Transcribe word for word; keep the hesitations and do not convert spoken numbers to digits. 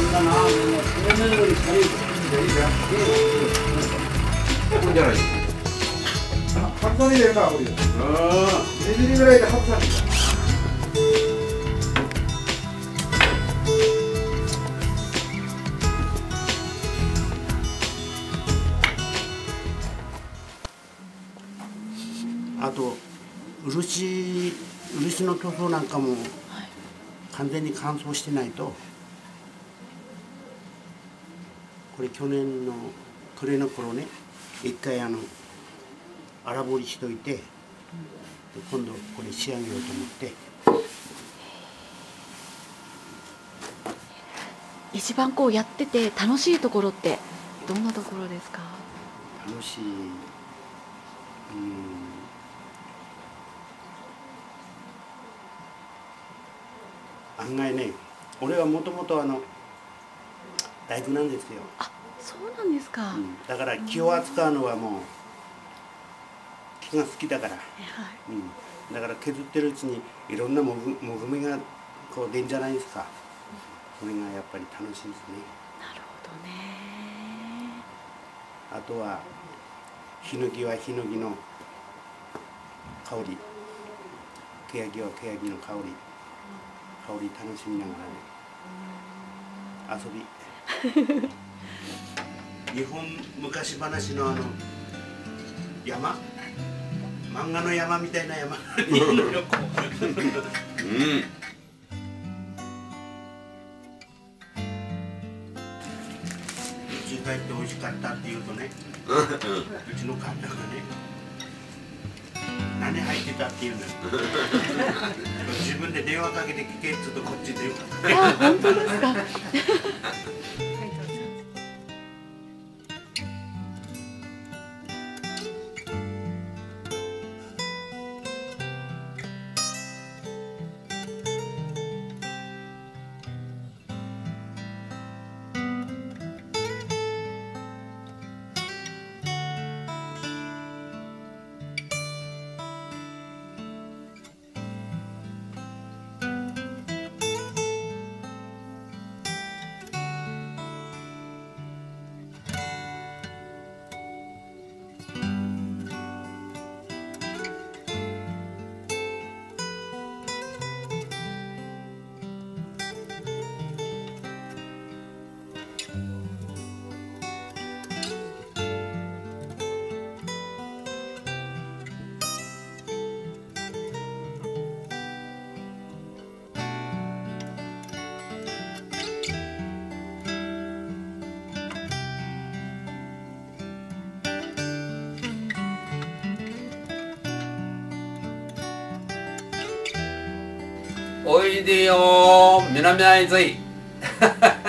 な、それより下にこんじゃない。 白菜入れるから、これ。にミリぐらいで白菜。 あと漆漆の塗装なんかも完全に乾燥してないと、これ去年の暮れの頃ね、一回あの荒彫りしといて、で今度これ仕上げようと思って。 一番こうやってて楽しいところってどんなところですか？ 楽しい、うん、案外ね、俺はもともとあの大工なんですよ。 あ、そうなんですか。 うん、だから木を扱うのはもう木が好きだから、はい、うん、だから削ってるうちにいろんなもぐもぐみがこう出んじゃないですか。それがやっぱり楽しいですね。 なるほどね。 あとはヒノキはヒノキの香り、ケヤキはケヤキの香り、香り楽しみながらね、遊び日本昔話のあの山、漫画の山みたいな山うん家帰って美味しかったって言うとね、うちの神田がね、何入ってたって言うのよ自分で電話かけて聞けっつうとこっち電話あ、本当ですかおいでよー、南会津い